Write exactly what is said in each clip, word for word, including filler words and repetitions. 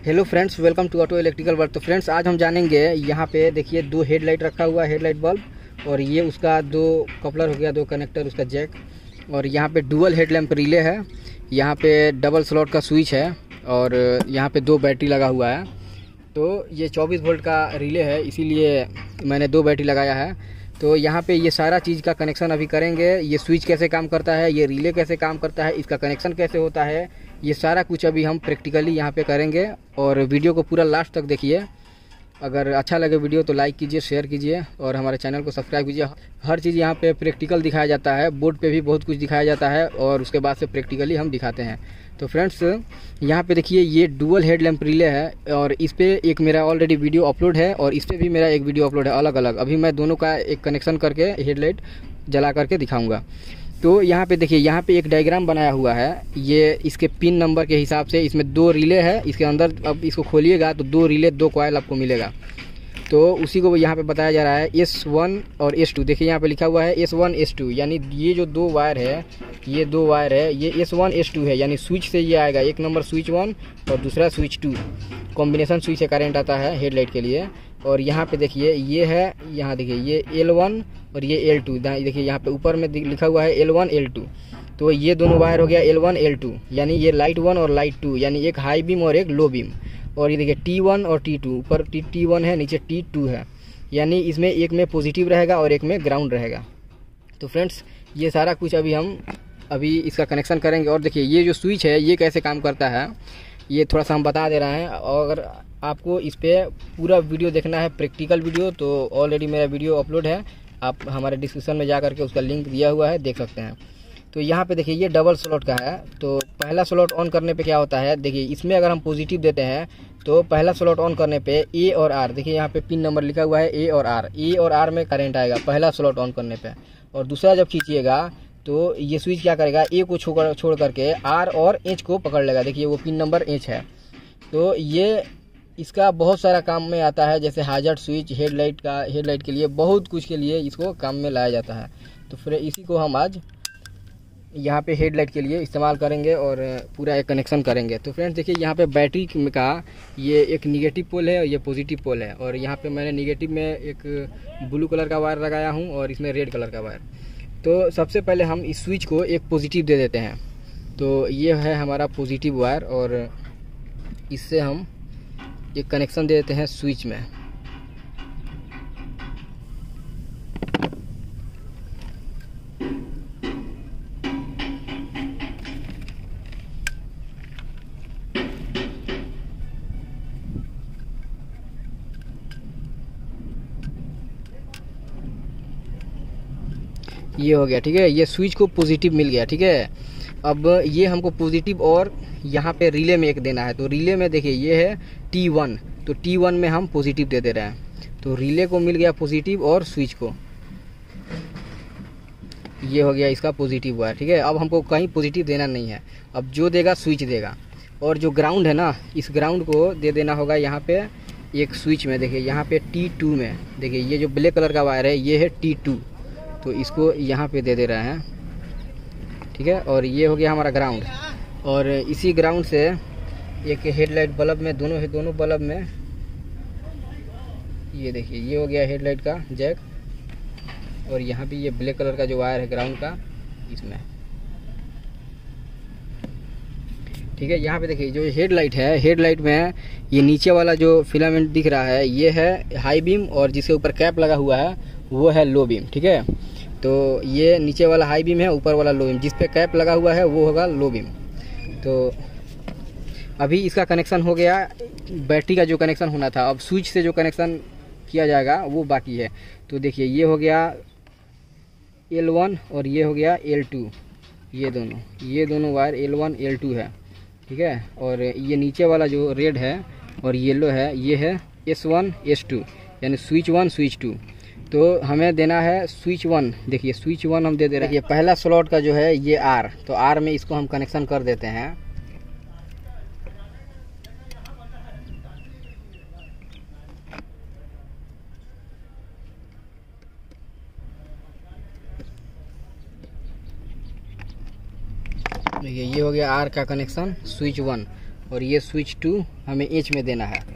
Hello friends, welcome to auto electrical work. तो friends आज हम जानेंगे, यहाँ पे देखिए दो हेडलाइट रखा हुआ है, हेडलाइट बल्ब, और ये उसका दो कपलर हो गया, दो कनेक्टर, उसका जैक, और यहाँ पे डुअल हेडलैम्प रिले है, यहाँ पे डबल स्लॉट का स्विच है, और यहाँ पे दो बैटरी लगा हुआ है। तो ये चौबीस वोल्ट का रिले है, इसीलिए मैंने दो बैटरी लगाया है। तो यहाँ पे ये सारा चीज़ का कनेक्शन अभी करेंगे। ये स्विच कैसे काम करता है, ये रिले कैसे काम करता है, इसका कनेक्शन कैसे होता है, ये सारा कुछ अभी हम प्रैक्टिकली यहाँ पे करेंगे। और वीडियो को पूरा लास्ट तक देखिए। अगर अच्छा लगे वीडियो तो लाइक कीजिए, शेयर कीजिए और हमारे चैनल को सब्सक्राइब कीजिए। हर चीज़ यहाँ पे प्रैक्टिकल दिखाया जाता है, बोर्ड पे भी बहुत कुछ दिखाया जाता है और उसके बाद से प्रैक्टिकली हम दिखाते हैं। तो फ्रेंड्स यहाँ पे देखिए ये डुअल हेडलैम्प रिले है, और इस पे एक मेरा ऑलरेडी वीडियो अपलोड है और इस पे भी मेरा एक वीडियो अपलोड है अलग अलग। अभी मैं दोनों का एक कनेक्शन करके हेडलाइट जला करके दिखाऊंगा। तो यहाँ पे देखिए, यहाँ पे एक डायग्राम बनाया हुआ है, ये इसके पिन नंबर के हिसाब से। इसमें दो रिले है इसके अंदर। अब इसको खोलिएगा तो दो रिले, दो कॉयल आपको मिलेगा। तो उसी को यहाँ पे बताया जा रहा है एस वन और एस टू। देखिए यहाँ पे लिखा हुआ है एस वन एस टू, यानी ये जो दो वायर है, ये दो वायर है, ये एस वन एस टू है, यानी स्विच से ये आएगा। एक नंबर स्विच वन और दूसरा स्विच टू, कॉम्बिनेशन स्विच से करंट आता है हेडलाइट के लिए। और यहाँ पे देखिए ये है, यहाँ देखिए ये एल वन और ये एल टू। देखिए यहाँ पे ऊपर में लिखा हुआ है एल वन एल टू। तो ये दोनों वायर हो गया एल वन एल टू, यानी ये लाइट वन और लाइट टू, यानी एक हाई बीम और एक लो बीम। और ये देखिए टी वन और टी टू, ऊपर टी टी वन है, नीचे टी टू है, यानी इसमें एक में पॉजिटिव रहेगा और एक में ग्राउंड रहेगा। तो फ्रेंड्स ये सारा कुछ अभी हम अभी इसका कनेक्शन करेंगे। और देखिए ये जो स्विच है ये कैसे काम करता है, ये थोड़ा सा हम बता दे रहे हैं। और अगर आपको इस पर पूरा वीडियो देखना है, प्रैक्टिकल वीडियो, तो ऑलरेडी मेरा वीडियो अपलोड है, आप हमारे डिस्क्रिप्शन में जा करके उसका लिंक दिया हुआ है, देख सकते हैं। तो यहाँ पे देखिए ये डबल स्लॉट का है। तो पहला स्लॉट ऑन करने पे क्या होता है, देखिए इसमें अगर हम पॉजिटिव देते हैं तो पहला स्लॉट ऑन करने पे ए और आर, देखिए यहाँ पे पिन नंबर लिखा हुआ है ए और आर, ए और आर में करंट आएगा पहला स्लॉट ऑन करने पे। और दूसरा जब खींचिएगा तो ये स्विच क्या करेगा, ए को छोड़ छोड़ करके आर और एच को पकड़ लेगा। देखिए वो पिन नंबर एच है। तो ये इसका बहुत सारा काम में आता है, जैसे हाजर्ड स्विच, हेडलाइट का, हेडलाइट के लिए बहुत कुछ के लिए इसको काम में लाया जाता है। तो फिर इसी को हम आज यहाँ पे हेडलाइट के लिए इस्तेमाल करेंगे और पूरा एक कनेक्शन करेंगे। तो फ्रेंड्स देखिए यहाँ पे बैटरी का ये एक निगेटिव पोल है और ये पॉजिटिव पोल है। और यहाँ पे मैंने निगेटिव में एक ब्लू कलर का वायर लगाया हूँ और इसमें रेड कलर का वायर। तो सबसे पहले हम इस स्विच को एक पॉजिटिव दे देते हैं। तो ये है हमारा पॉजिटिव वायर और इससे हम एक कनेक्शन दे देते हैं स्विच में। ये हो गया, ठीक है, ये स्विच को पॉजिटिव मिल गया, ठीक है। अब ये हमको पॉजिटिव और यहाँ पे रिले में एक देना है। तो रिले में देखिए ये है टी वन, तो टी वन में हम पॉजिटिव दे दे रहे हैं। तो रिले को मिल गया पॉजिटिव और स्विच को ये हो गया इसका पॉजिटिव वायर, ठीक है। अब हमको कहीं पॉजिटिव देना नहीं है, अब जो देगा स्विच देगा। और जो ग्राउंड है ना, इस ग्राउंड को दे देना होगा यहाँ पे एक स्विच में। देखिए यहाँ पे टी टू में, देखिए ये जो ब्लैक कलर का वायर है ये है टी टू, तो इसको यहाँ पे दे दे रहे हैं, ठीक है। और ये हो गया हमारा ग्राउंड। और इसी ग्राउंड से एक हेडलाइट बल्ब में, दोनों है दोनों बल्ब में, ये देखिए ये हो गया हेडलाइट का जैक। और यहाँ भी ये ब्लैक कलर का जो वायर है ग्राउंड का, इसमें, ठीक है। यहाँ पे देखिए जो हेडलाइट है, हेडलाइट में ये नीचे वाला जो फिलामेंट दिख रहा है ये है हाई बीम, और जिसके ऊपर कैप लगा हुआ है वो है लो बीम, ठीक है। तो ये नीचे वाला हाई बीम है, ऊपर वाला लो बीम, जिस पे कैप लगा हुआ है वो होगा लो बीम। तो अभी इसका कनेक्शन हो गया, बैटरी का जो कनेक्शन होना था। अब स्विच से जो कनेक्शन किया जाएगा वो बाकी है। तो देखिए ये हो गया एल वन और ये हो गया एल टू, ये दोनों ये दोनों wire L one L two है, ठीक है। और ये नीचे वाला जो रेड है और येलो है ये है एस वन एस टू, यानी स्विच वन स्विच टू। तो हमें देना है स्विच वन। देखिए स्विच वन हम दे दे रहे हैं। ये पहला स्लॉट का जो है ये आर, तो आर में इसको हम कनेक्शन कर देते हैं। देखिए ये हो गया आर का कनेक्शन स्विच वन। और ये स्विच टू हमें एच में देना है।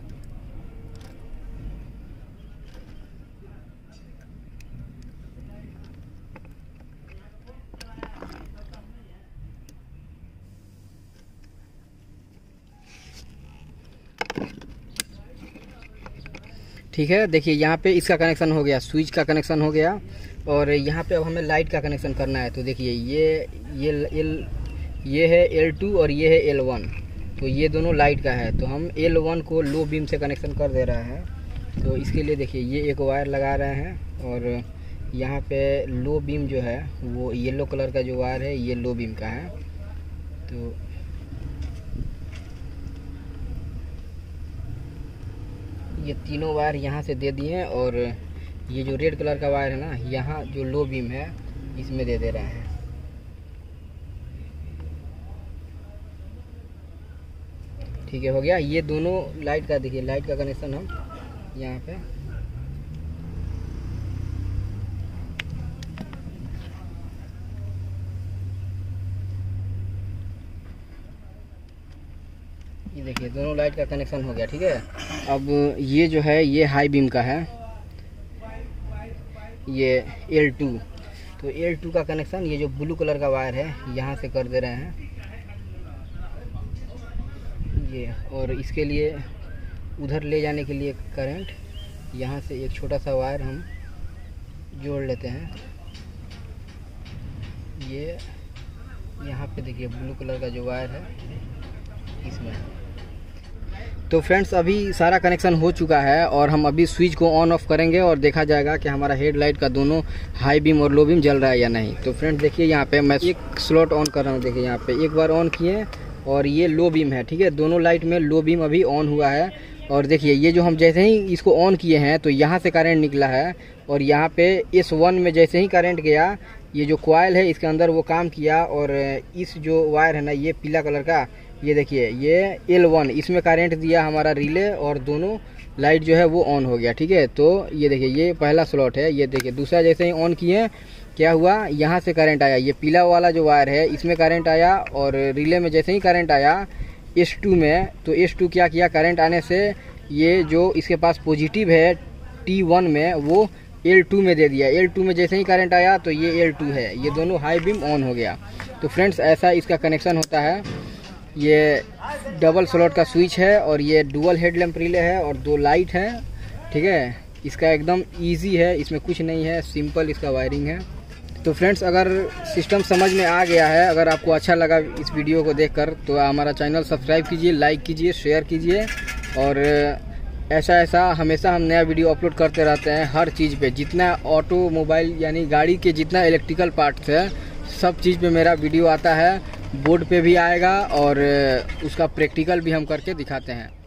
ठीक है, देखिए यहाँ पे इसका कनेक्शन हो गया, स्विच का कनेक्शन हो गया। और यहाँ पे अब हमें लाइट का कनेक्शन करना है। तो देखिए ये ये एल ये है एल टू और ये है एल वन, तो ये दोनों लाइट का है। तो हम एल वन को लो बीम से कनेक्शन कर दे रहे हैं। तो इसके लिए देखिए ये एक वायर लगा रहे हैं और यहाँ पे लो बीम जो है वो येलो कलर का जो वायर है ये लो बीम का है। तो ये तीनों वायर यहाँ से दे दिए और ये जो रेड कलर का वायर है ना, यहाँ जो लो बीम है इसमें दे दे रहे हैं। ठीक है, हो गया। ये दोनों लाइट का देखिए, लाइट का कनेक्शन हम यहाँ पे ये देखिए दोनों लाइट का कनेक्शन हो गया। ठीक है, अब ये जो है ये हाई बीम का है, ये एल टू। तो एल टू का कनेक्शन ये जो ब्लू कलर का वायर है यहाँ से कर दे रहे हैं ये। और इसके लिए उधर ले जाने के लिए करंट यहाँ से एक छोटा सा वायर हम जोड़ लेते हैं। ये यहाँ पे देखिए ब्लू कलर का जो वायर है इसमें। तो फ्रेंड्स अभी सारा कनेक्शन हो चुका है और हम अभी स्विच को ऑन ऑफ करेंगे और देखा जाएगा कि हमारा हेडलाइट का दोनों हाई बीम और लो बीम जल रहा है या नहीं। तो फ्रेंड्स देखिए यहाँ पे मैं एक स्लॉट ऑन कर रहा हूँ। देखिए यहाँ पे एक बार ऑन किए और ये लो बीम है। ठीक है, दोनों लाइट में लो बीम अभी ऑन हुआ है। और देखिए ये जो हम जैसे ही इसको ऑन किए हैं तो यहाँ से करंट निकला है और यहाँ पे एस वन में जैसे ही करंट गया ये जो कॉइल है इसके अंदर वो काम किया। और इस जो वायर है ना ये पीला कलर का, ये देखिए ये एल वन, इसमें करंट दिया हमारा रिले और दोनों लाइट जो है वो ऑन हो गया। ठीक है, तो ये देखिए ये पहला स्लॉट है। ये देखिए दूसरा जैसे ही ऑन किए क्या हुआ, यहाँ से करंट आया, ये पीला वाला जो वायर है इसमें करंट आया और रिले में जैसे ही करंट आया एस टू में, तो एस टू क्या किया, करंट आने से ये जो इसके पास पॉजिटिव है टी वन में वो एल टू में दे दिया। एल टू में जैसे ही करंट आया तो ये एल टू है, ये दोनों हाई बीम ऑन हो गया। तो फ्रेंड्स ऐसा इसका कनेक्शन होता है। ये डबल स्लॉट का स्विच है और ये डुअल हेडलैम्प रिले है और दो लाइट है। ठीक है, इसका एकदम इजी है, इसमें कुछ नहीं है, सिंपल इसका वायरिंग है। तो फ्रेंड्स अगर सिस्टम समझ में आ गया है, अगर आपको अच्छा लगा इस वीडियो को देखकर तो हमारा चैनल सब्सक्राइब कीजिए, लाइक कीजिए, शेयर कीजिए। और ऐसा ऐसा हमेशा हम नया वीडियो अपलोड करते रहते हैं हर चीज़ पे, जितना ऑटोमोबाइल यानी गाड़ी के जितना इलेक्ट्रिकल पार्ट्स है सब चीज़ पे मेरा वीडियो आता है। बोर्ड पे भी आएगा और उसका प्रैक्टिकल भी हम करके दिखाते हैं।